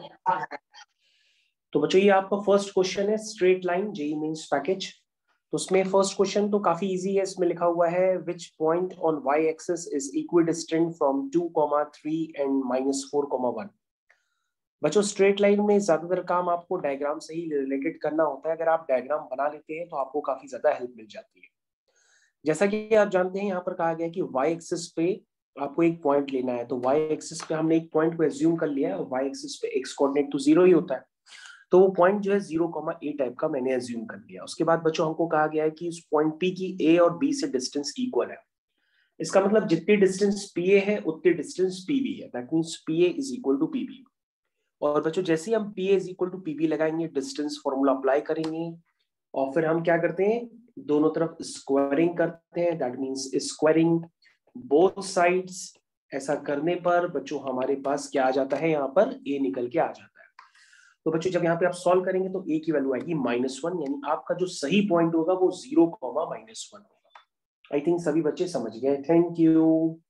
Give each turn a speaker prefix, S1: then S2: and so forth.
S1: तो बच्चों ये आपका फर्स्ट क्वेश्चन है, straight line JEE Mains package. तो उसमें फर्स्ट क्वेश्चन तो काफी इजी है, इसमें लिखा हुआ है which point on Y axis is equidistant from 2,3 and -4,1। बच्चों स्ट्रेट लाइन में ज्यादातर काम आपको डायग्राम से ही रिलेटेड करना होता है। अगर आप डायग्राम बना लेते हैं तो आपको काफी ज्यादा हेल्प मिल जाती है। जैसा कि आप जानते हैं यहाँ पर कहा गया कि वाई एक्सिस पे आपको एक पॉइंट लेना है। तो वाई एक्सिस पे हमने एक पॉइंट को एज्यूम कर लिया है, वाई एक्सिस पे एक्स कोऑर्डिनेट तो 0 ही होता है, तो वो पॉइंट जो है 0,a टाइप का मैंने एज्यूम कर लिया। उसके बाद बच्चों हमको कहा गया है कि उस पॉइंट पी की ए और बी से डिस्टेंस इक्वल है। इसका मतलब जितनी डिस्टेंस पी ए है उतनी डिस्टेंस पी बी है। That means P A is equal to P B. और बच्चों जैसे ही हम P A is equal to P B लगाएंगे, डिस्टेंस फॉर्मूला अप्लाई करेंगे और फिर हम क्या करते हैं, दोनों तरफ स्क्वायरिंग करते हैं। That means squaring both sides. ऐसा करने पर बच्चों हमारे पास क्या आ जाता है, यहाँ पर ए निकल के आ जाता है। तो बच्चों जब यहाँ पे आप सॉल्व करेंगे तो ए की वैल्यू आएगी -1, यानी आपका जो सही पॉइंट होगा वो 0,-1 होगा। आई थिंक सभी बच्चे समझ गए। Thank you.